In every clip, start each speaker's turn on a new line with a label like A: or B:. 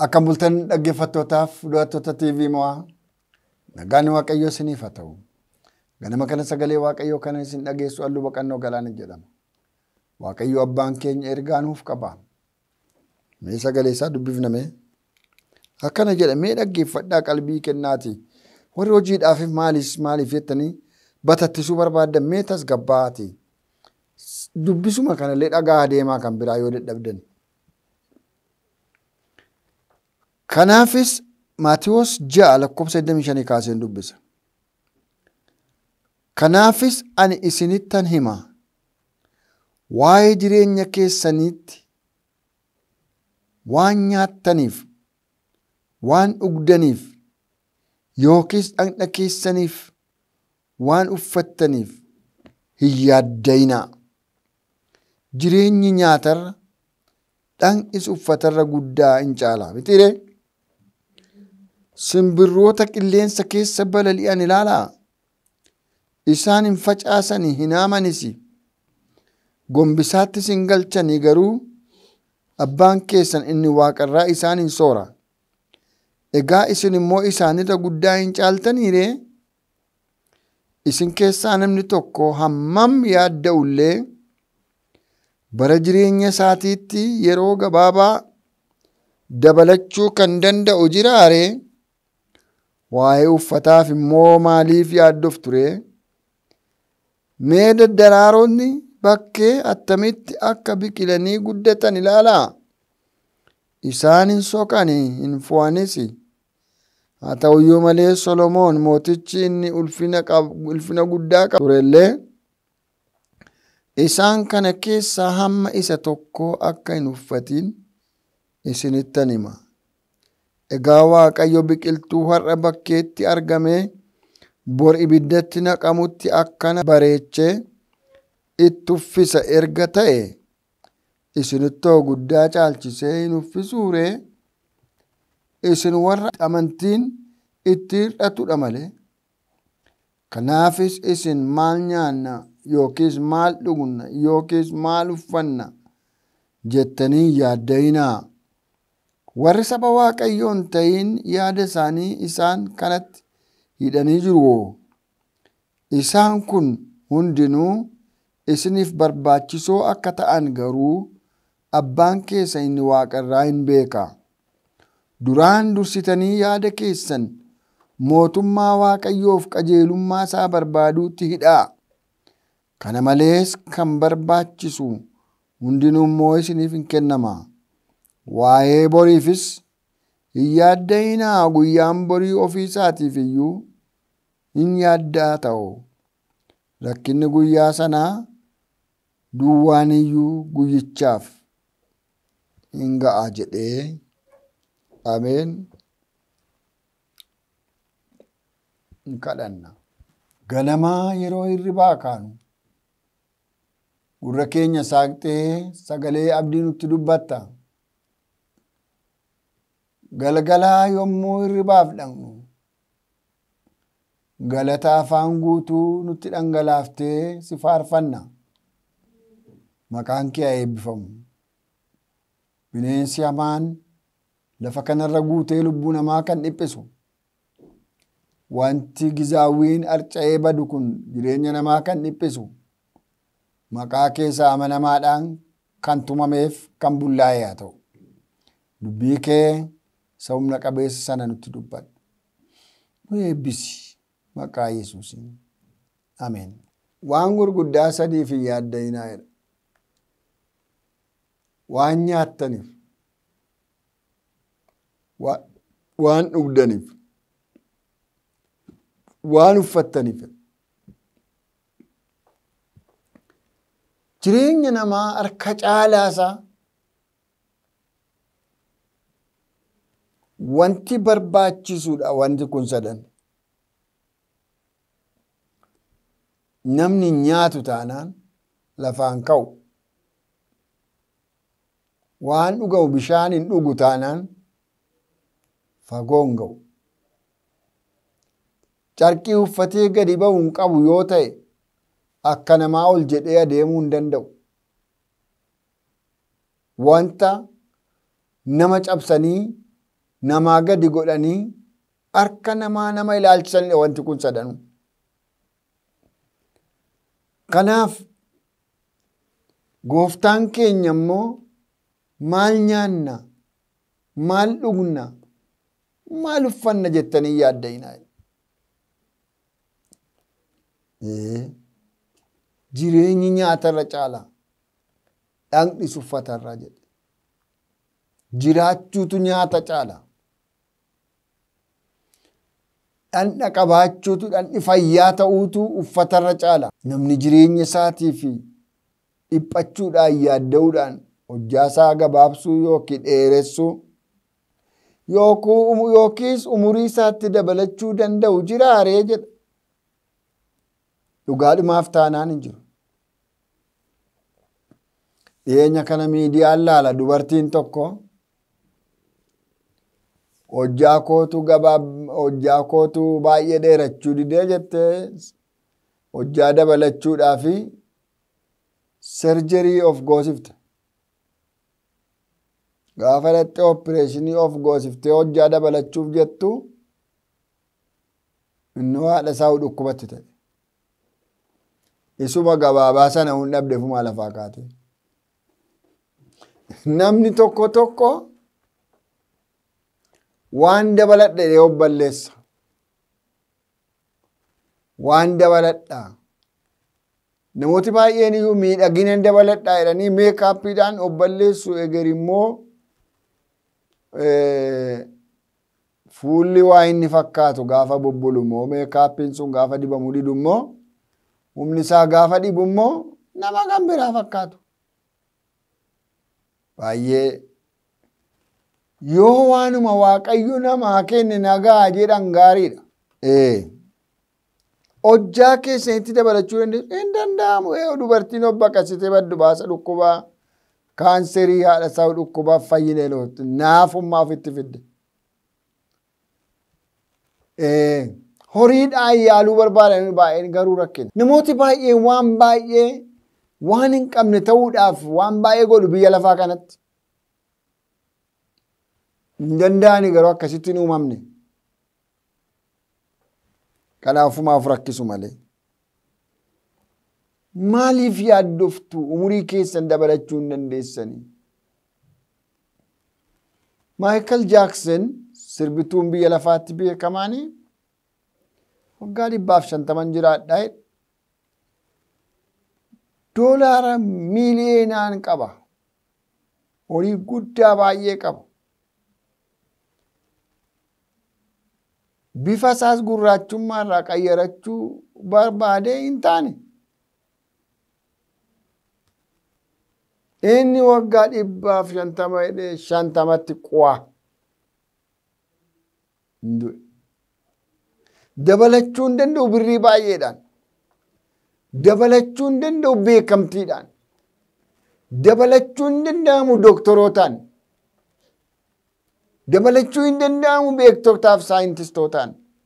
A: Akkam bultan dhaggeeffattootaaf du'attoota TV mo'aa nagaan Waaqayyoo isiniif haa ta'u. Ganama kana sagalee Waaqayyoo kana isin dhageessu halluu baqannoo galaana jedhama. Waaqayyo abbaan keenya ergaa nuuf qaba. Mee sagalee isaa dubbifname akkana jedha, mee dhaggeeffadhaa qalbii kennaati. Warri hojiidhaaf maaliif jettanii batattisuu barbaaddan mee tasgabbaa'aati. Dubbisuma kanallee dhagaa deemaa kan biraa yoo dadhabdan. Kanaafis Maatiyos 6:25 kaaseen dubbisa. Kanaafis ani isinittan hima, waa'ee jireenya keessaniitti waan nyaattaniif, waan dhugdaniif, yookiis dhagna keessaniif waan uffattaniif hin yaaddayinaa. Jireenyi nyaatarra, dhagnis uffatarra guddaa hin caalaa mitiree? Simbirroota qilleensa keessa balali'an ilaalaa. Isaan hin facaasanii hin haamanis, gombisaattis hin galchanii, garuu abbaan keessan inni waaqarraa isaan hin soora. Egaa isin immoo isaanirra guddaa hin caaltaniiree? Isin keessaa namni tokko hammam yaadda'ullee bara jireenya isaatiitti yeroo gabaabaa dabalachuu kan danda'u jiraaree? Waa'ee uffataaf immoo maaliif yaaddoftu ree? Mee daddaraaronni bakkee attamitti akka biqilanii guddatan ilaalaa. Isaan hin soqanii hin fo'anis. Haa ta'uyyuu malee Solomoon mootichi inni ulfina guddaa qabu turellee isaan kana keessaa hamma isa tokko akka hin uffatin isinittan hima. Egaa Waaqayyo biqiltuu har'a bakkeetti argame bor ibiddatti naqamutti akkana bareechee itti uffisa erga ta'e, isinittoo guddaa caalchisee hin uffisuuree? Isin warra amantiin itti hir'atudha malee. Kanaafis isin maal nyaanna yookiis maal dhugna yookiis maal uffanna jettanii yaaddayinaa. Warri saba Waaqayyoon ta'in yaada isaanii isaan kanatti hidhanii jiru. Isaan kun hundinuu isiniif barbaachisoo akka ta'an garuu abbaan keessan inni waaqarraa hin beeka. Duraan dursitanii yaada keessan mootummaa Waaqayyoof qajeelummaa isaa barbaaduutti hidhaa. Kana malees kan barbaachisu hundinuu immoo isiniif hin kennama. Waa'ee boriifis hin yaaddayinaa, guyyaan borii ofii isaatiif iyyuu hin yaaddaa ta'u. Rakkinni guyyaa sanaa duwwaan iyyuu guyyichaaf hin ga'a jedhee. Ameen. Hin kadhanna. Ganamaa yeroo hirribaa kaanu gurra keenya saaqxee sagalee abdii nutti dubbatta. Galgalaa yommuu hirribaaf dhaqnu galata afaan guutuu nutti dhangalaaftee si faarfanna. Maqaan kee haa eebbifamu. Bineensi hamaan lafa kanarra guutee lubbuu namaa kan dhiphisu, wanti gizaawwiin arca'ee badu kun jireenya namaa kan dhiphisu, maqaa keessaa amanamaadhaan kan tumameef kan bullaa'e haa ta'u. Dubbii kee isa humna qabeessa sana nutti dubbadhu. Nu eebbisi maqaa Yesuusiin. Ameen. Waan gurguddaa sadiif hin yaaddayinaa jedha. Waan nyaattaniif, waan dhugdaniif, waan uffattaniif. Jireenya namaa harka caalaasaa wanti barbaachisuudha. Wanti kun sadan namni nyaatu taanaan lafaan ka'u, waan dhugamu bishaan hin dhugu taanaan fagoo hin ga'u. Carqii uffatee gadi ba'u hin qabu yoo ta'e akka namaa ol jedhee adeemuu hin danda'u. Wanta nama cabsanii namaa gadi godhanii harka nama ilaalchisanidha wanti kun sadanuu. Kanaaf gooftaan keenya immoo maal nyaanna, maal dhugna, maal uffanna jettanii yaadda'inaa. Jireenyi nyaatarra caala, dhaqnis uffatarra jedhe. Jiraachuutu nyaata caala. Dhandha qabaachuutu, dhandhi fayyaa ta'uutu uffatarra caala. Namni jireenya isaatii fi dhiphachuudhaan yaadda'uudhaan hojjaasaa gabaabsuu yookiin dheeressuu yookiis umurii isaatti dabalachuu danda'u jiraaree jedha. Dhugaadhumaaf taanaan hin jiru. Dhiyeenya kana miidiyaan laala dubartiin tokko hojjaa kootu baay'ee dheerachuu didee jettee hojjaa dabalachuudhaaf surgery of goosifte. Gaafa dhattee opereeshinii of goosiftee hojjaa dabalachuuf jettu inni haadha isaa dhukkubatti ta'e. Isuma gabaabaa sana hin dhabdeefuma lafaa kaate. Namni tokko waan dabaladha yoo balleessa. Waan dabaladha. Namooti baay'een iyyuu miidhagina dabaladha jedhanii meekaappiidhaan of balleessu eger immoo fuulli waa inni fakkaatu gaafa bubbulu immoo meekaappiin sun gaafa dibamu didu immoo humni isaa gaafa dhibu immoo nama kan biraa fakkaatu. Baay'ee yoo waanuma Waaqayyo namaa kenne nagaa jedhan gaariidha. Hojjaa keessatti dabalachuu hin danda'amu. Dubartiin of baqasitee baddu baasa dhukkubaa kaanserii haadha isaa dhukkubaa fayyinee lootti naafummaa ofitti fidde. Horiidhaan yaaluu barbaadan baay'een garuu rakkina. Namooti baay'een waan hin qabne ta'uudhaaf waan baay'ee godhu biyya lafaa kanatti. Hin danda'ani garuu akkasitti hin uumamne. Kanaafumaaf rakkisu malee. Maaliif yaaddoftu umurii keessan dabalachuu hin dandeessanii? Michael Jackson sirbituun biyya lafaatti beekamaanii waggaa 150 jiraadha. Doolaara miiliyoonaan qaba. Horii guddaa baay'ee qaba. Bifa isaas gurraachummaa irraa qayyarachuu barbaadee hin taane. Inni waggaa 150tti quwaa. Dabalachuu hin danda'u birrii baay'eedhaan. Dabalachuu hin danda'u beekamtiidhaan. Dabalachuu hin danda'amu dooktorootaan. Dabalachuu hin danda'amu beektotaaf saayintistootaan.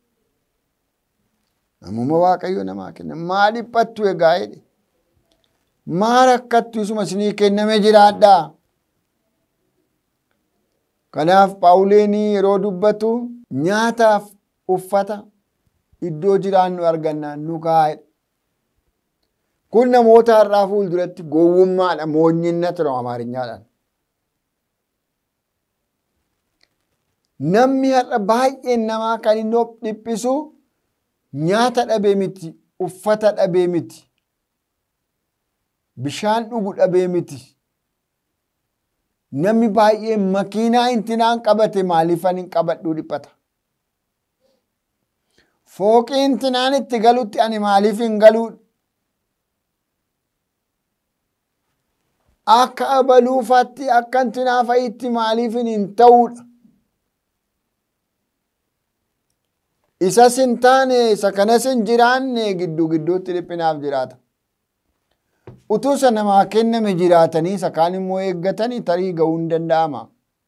A: Namuma Waaqayyo namaa kenna. Maal dhiphattu egaa jedhe. Maal rakkattu isuma isinii kenname jiraadhaa. Kanaaf Phaawulenii yeroo dubbatu nyaataaf uffata iddoo jiraannu argannaan nu kaa'edha. Kun namoota har'aa fuulduratti gowwummaadha, moonyinnatu nama Amaariñaadhaan. Namni har'a baay'een namaa kan inni of dhiphisu nyaata dhabee miti, uffata dhabee miti, bishaan dhugu dhabee miti. Namni baay'een makiinaa intinaan qabate maaliifan hin qabadhuu dhiphata. Fooqii intinaan itti galutti ani maaliif hin galuu? Akka abaluufaatti akka intinaa fa'itti maaliif hin ta'uudha? Isas hin taane isa kanas hin jiraanne gidduu gidduutti dhiphinaaf jiraata. Utuu isa namaa kenname jiraatanii isa kaan immoo eeggatanii tarii ga'uu hin danda'ama.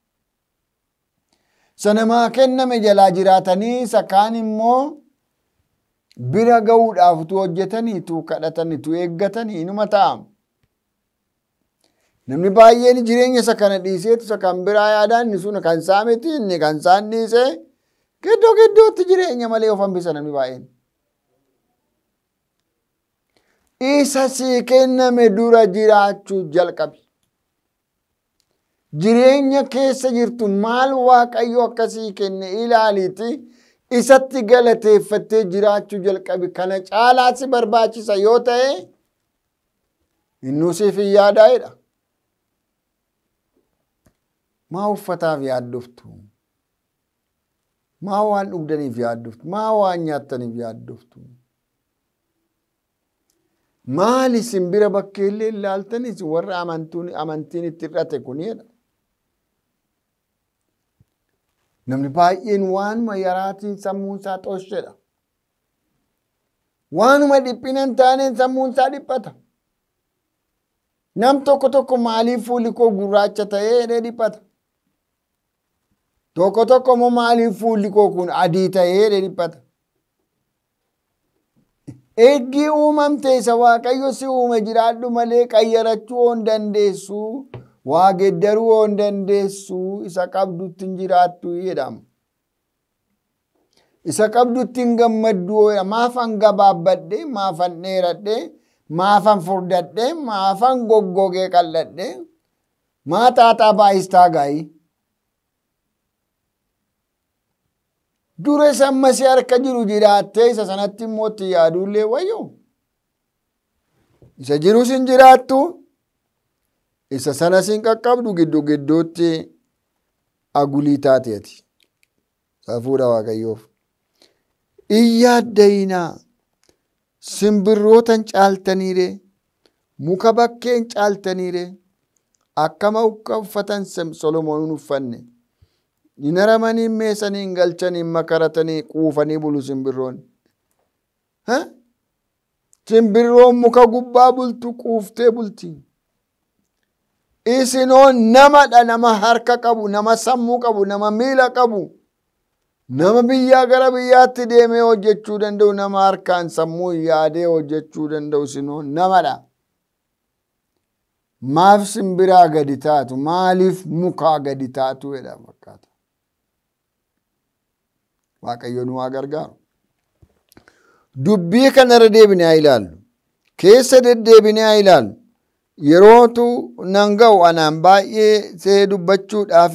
A: Isa namaa kenname jalaa jiraatanii isa kaan immoo bira ga'uudhaaf utuu hojjetanii, utuu kadhatanii, utuu eeggatanii inuma ta'a. Namni baay'een jireenya isa kana dhiiseetu isa kan biraa yaadaan inni sun kan isaa miti inni kan isaan dhiisee gidduu gidduutti jireenya malee of hambisa namni baay'een. Isa sii kenname dura jiraachuu jalqabi. Jireenya keessa jirtu maal Waaqayyo akkasii kenne ilaaliiti isatti galateeffattee jiraachuu jalqabi. Kana caalaa si barbaachisa yoo ta'e innuu siif hin yaadaa'edha. Maa uffataaf yaaddoftu? Maa waan dhugdaniif yaaddoftu? Maa waan nyaattaniif yaaddoftu? Maali simbira bakkeellee ilaaltanis warra amantiin itti hir'ate kunidha. Namni baay'een waanuma yaraatiin sammuun isaa xooshedha. Waanuma dhiphina hin taaneen sammuun isaa dhiphata. Nam tokko maaliif fuulli koo gurraacha ta'ee dhiphata? Tokko immoo maaliif fuulli koo kun adii ta'ee dhiphata? Eeggi uumamte isa Waaqayyo si uume jiraadhu malee qayyarachuu hin dandeessu. Waa geddaruu hin dandeessu. Isa qabdutti hin jiraattu jedhama. Isa qabdutti hin gammaddu. Maafan gabaabbadhe, maafan dheeradhe, maafan furdadhe, maafan goggogee qal'adhe, maa xaaxaa baay'istaa gaa'ii. Dura sammasi harka jiru jiraattee isa sanatti immoo itti yaaduullee wayyo. Isa jirus hin jiraattu. Isa sanas hin qaqqabdu gidduu gidduutti agulii taateeti. Safuudha Waaqayyoof. Iyyaaddaynaa simbirrootan caaltaniire muka bakkeen caaltaniire akkama uffatan Solomoonin uffanne. Hin haramanii meesanii hin galchanii makaratanii quufanii bulu simbirroon. Simbirroon muka gubbaa bultu quuftee bulti. Isinoo namadha nama harka qabu, nama sammuu qabu, nama miila qabu. Nama biyyaa gara biyyaatti deemee hojjechuu danda'u, nama harkaan sammuu yaadee hojjechuu danda'u isinoo namadha. Maaf simbiraa gadi taatu? Maaliif mukaa gadi taatu jedha fakkaata. Waaqayyo nu haa gargaaru. Dubbii kanarra deebinee haa ilaallu. Keessa deddeebinee haa ilaallu. Yerootu nan ga'u anaan baay'ee see dubbachuudhaaf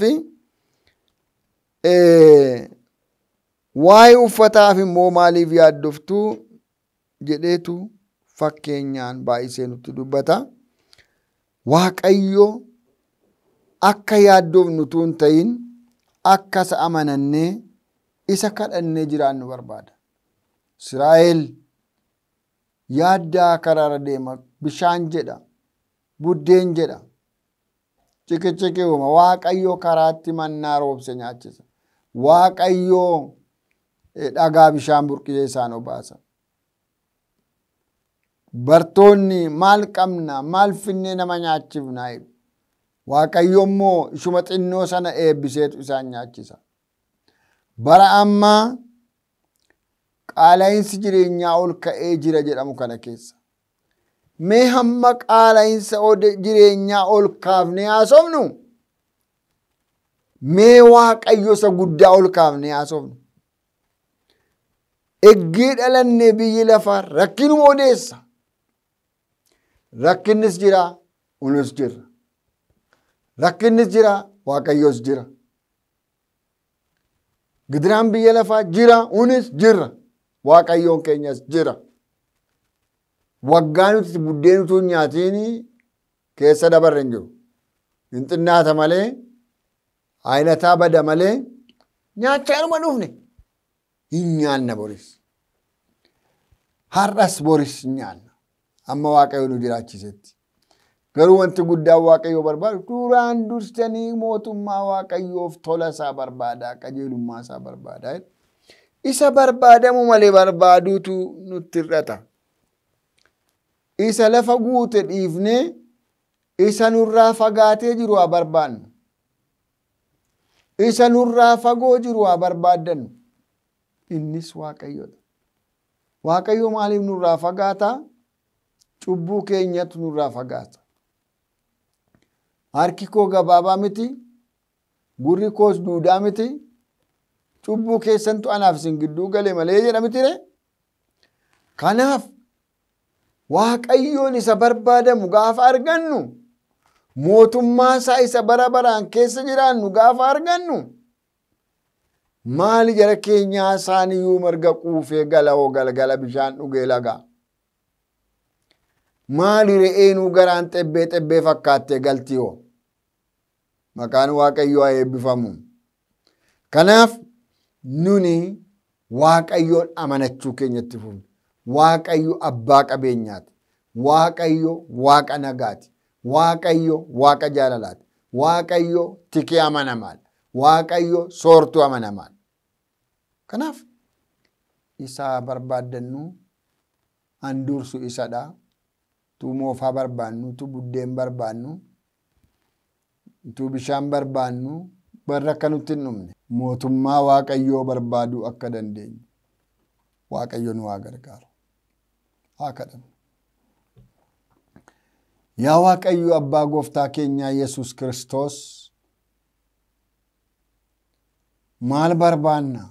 A: waa'ee uffataaf immoo maaliif yaaddoftu jedheetu fakkeenyaan baay'isee nutti dubbata. Waaqayyo akka yaaddofnu utuu hin ta'in akka isa amanannee isa kadhannee jiraannu barbaada. Israa'el yaaddaa karaarra deema bishaan jedha. Buddeen jedha. Cikichiki uuma. Waaqayyo karaatti mannaa roobse nyaachisa. Waaqayyo dhagaa bishaan burqisee isaan obaasa. Bartoonni maal qabna maal finnee nama nyaachifna jedhu. Waaqayyo immoo ishuma xinnoo sana eebbiseetu isaan nyaachisa. Bara ammaa qaala'insi jireenyaa ol ka'ee jira jedhamu kana keessa. Mee hamma qaala'insa jireenyaa ol kaafnee haasofnu? Mee Waaqayyo isa guddaa ol kaafnee haasofnu? Eggee dhalannee biyyi lafaa rakkinuma odeessa. Rakkinnis jira, unis jira. Rakkinnis jira, Waaqayyos jira. Gidiraan biyya lafaa jira, unis jira. Waaqayyoon keenyas jira. Waggaa nuti buddeen utuu hin nyaatiin keessa dabarre hin jiru. Hin xinnaata malee, ayinataa bada malee, nyaachaanuma dhufne. Hin nyaanna boris. Har'as boris hin nyaanna. Amma Waaqayyo nu jiraachisetti. Garuu wanti guddaan Waaqayyo barbaadu duraan dursanii mootummaa Waaqayyoof tola isaa barbaada, qajeelummaa isaa barbaada. Isa barbaadamu malee barbaaduutu nutti hir'ata. Isa lafa guute dhiifnee isa nurraa fagaatee jiru haa barbaannu. Isa nurraa fagoo jiru haa barbaaddannu. Innis Waaqayyodha. Waaqayyo maaliif nurraa fagaata? Cubbuu keenyatu nurraa fagaata. harki koo gabaabaa miti, gurri koos duudaa miti, cubbuu keessantu anaaf isin gidduu galee malee jedha mitire. Kanaaf Waaqayyoon isa barbaadamu gaafa argannu, mootummaa isaa isa bara baraan keessa jiraannu gaafa argannu, maali jara keenyaa isaaniyyuu marga quufee gala'oo galgala bishaan dhugee lagaa. Maali re'eenuu garaan xebbee fakkaattee galtiyoo. Maqaan Waaqayyoo haa eebbifamu. Kanaaf nuni Waaqayyoon amanachuu keenyatti fufna. Waaqayyo abbaa qabeenyaati. Waaqayyo waaqa nagaati. Waaqayyo waaqa jaalalaati. Waaqayyo tikee amanamaadha. Waaqayyo soortuu amanamaadha. Kanaaf isa barbaaddannu handursu isadha. Tu moofaa barbaannu, tu buddeen barbaannu, tu bishaan barbaannu barra akka nutti hin dhumne mootummaa Waaqayyoo barbaaduu akka dandeenyu Waaqayyo nu haa gargaaru. Haa kadhannu. Yaa Waaqayyo abbaa gooftaa keenyaa Yesuus Kiristoos, maal barbaanna?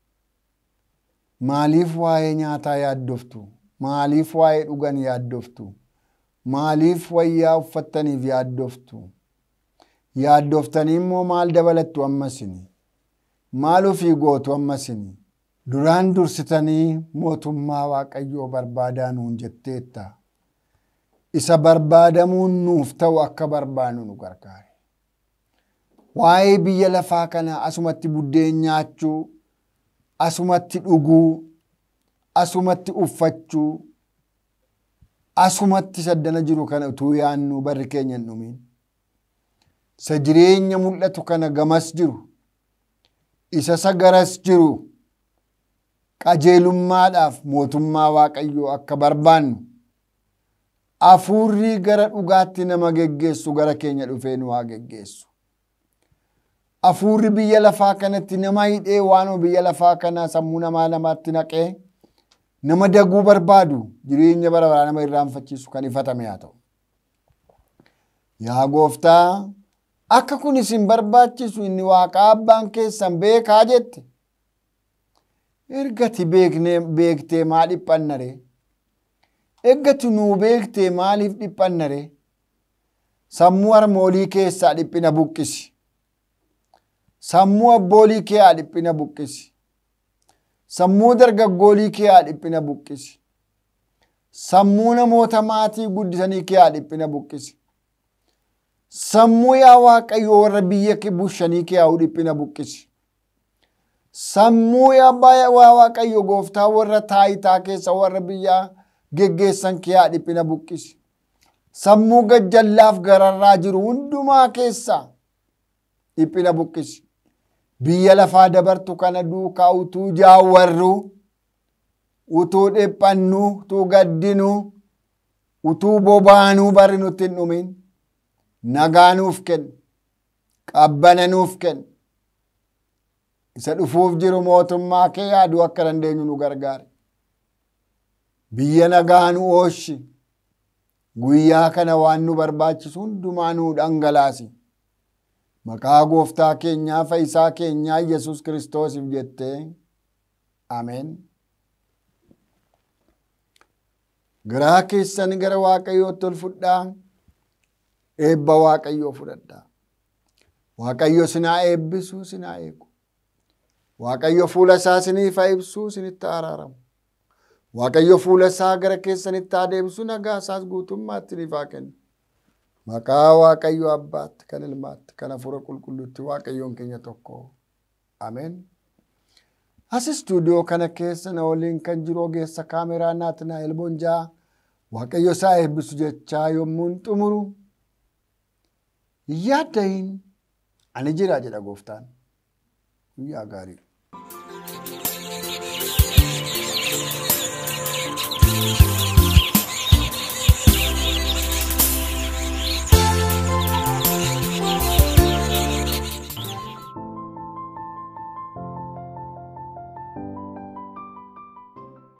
A: Maaliif waa'ee nyaataa yaaddoftu? Maaliif waa'ee dhugan yaaddoftu? Maaliif wayyaa uffattaniif yaaddoftu? Yaaddoftanii immoo maal dabalattu ammasini? Maal ofii gootu ammasini? Duraan dursitanii mootummaa Waaqayyoo barbaadaa nuun jetteetta. Isa barbaadamuun nuuf ta'u akka barbaannu nu gargaari. Waa'ee biyya lafaa kana asumatti buddeen nyaachuu, asumatti dhuguu, asumatti uffachuu, asumatti saddana jiru kana utuu yaannu barri keenya hin dhumin. Isa jireenya mul'atu kana gamas jiru, isa sagaras jiru, qajeelummaadhaaf mootummaa Waaqayyoo akka barbaannu, hafuurri gara dhugaatti nama geggeessu gara keenya dhufee nu haa geggeessu. Hafuurri biyya lafaa kanatti nama hidhee waanoo biyya lafaa kana sammuu namaatti naqee nama daguu barbaadu jireenya bara baraa nama irraanfachiisu kan ifatame haa ta'u. Yaa Gooftaa, akka kun isin barbaachisu inni Waaqaa abbaan keessan beekaa jette. Ergati beektee maa dhiphanna ree? Eggati nuu beektee maaliif dhiphanna ree? Sammuu harmoolii keessaa dhiphina buqqisi. Sammuu abboolii kee haa dhiphina buqqisi. Sammuu dargaggoolii kee haa dhiphina buqqisi. Sammuu namoota maatii guddisanii kee haa dhiphina buqqisi. Sammuu yaa Waaqayyo warra biyya bushanii kee haa dhiphina buqqisi. Sammuu yaa Waaqayyo Gooftaa warra taayitaa keessa warra biyya geggeessan kee haa dhiphina buqqisi. Sammuu gajjallaaf gararraa jiru hundumaa keessaa dhiphina buqqisi. Biyya lafaa dabartu kana duukaa utuu jaawwarru, utuu dhiphannu, utuu gaddinu, utuu bobaanuu barri nutti hin dhumin. Nagaa nuuf kenni. Qabbana nuuf kenni. Isa dhufuuf jiru mootummaa kee yaaduu akka dandeenyu nu gargaari. Biyya nagaa nu ooshi. Guyyaa kana waan nu barbaachisu hundumaa nu dhangalaasi. Maqaa Gooftaa keenyaa Fayyisaa keenyaa Yesuus Kiristoosiif jettee. Ameen. Garaa keessan gara Waaqayyootti ol fudhaa. Eebba Waaqayyoo fudhadhaa. Waaqayyo sinaa eebbisuu sinaa eegu. Waaqayyo fuula isaa isiniif haa ibsuu isinitti araaramu. Waaqayyo fuula isaa gara keessanitti haa deebisu nagaa isaas guutummaatti isiniif haa kennu. Maqaa Waaqayyo Abbaatti kan Ilmaatti kan Hafuura Qulqulluutti Waaqayyoon keenya tokko. Ameen. As istuudiyoo kana keessa na waliin kan jiru ogeessa kaameraa Naatnaa'el Bonjaa Waaqayyo isaa eebbisu jechaa yommuun xumuru. Yaadayin ani jira jedha Gooftaan. Guyyaa gaarii.